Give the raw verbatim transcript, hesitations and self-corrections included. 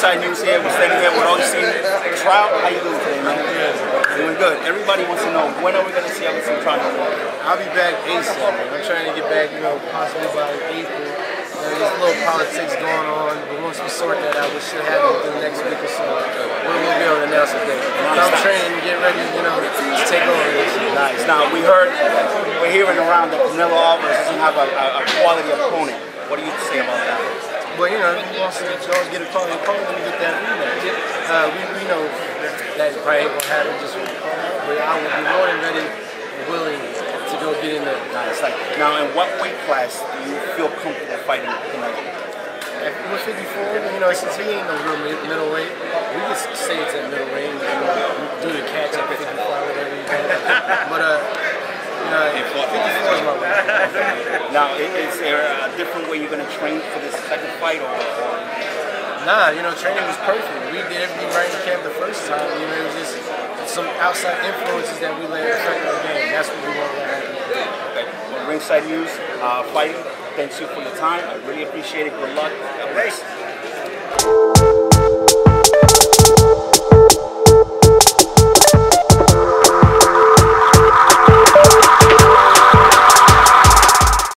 Ringside News here. We're standing here with Augustine Trout. How you doing today, man? Good. Doing good. Everybody wants to know, when are we going to see Augustine Trout? I'll be back ASAP, man. I'm trying to get back, you know, possibly by April. There's a little politics going on, but once we sort that out, we should have it within the next week or so. We'll, we'll be able to announce a date. I'm training to get ready, you know, to take over this. Nice. Now, we heard, we're hearing around that Canelo Alvarez doesn't have a, a, a quality opponent. What do you say about that? Well, you know, if he wants to always get a quality opponent, let me get that rematch. Uh, we, we know that probably ain't going to happen just with the but I will be more than ready and willing to go get in there. Nice. Like, now, in what weight class do you feel comfortable fighting Canelo? At fifty-four, you know, since he ain't no real middleweight, we just say it's at middle range, you know, do the catch at fifty-five, whatever you do. But, uh, you know, fifty-four is my weight. Now, is there a different way you're going to train for this second fight? Or, or? Nah, you know, training was perfect. We did everything right in camp the first time. You know, it was just some outside influences that we let affect our game. That's what we want to happen. Okay. Well, Ringside News, uh, fighting. Thanks you for your time. I really appreciate it. Good luck. God bless.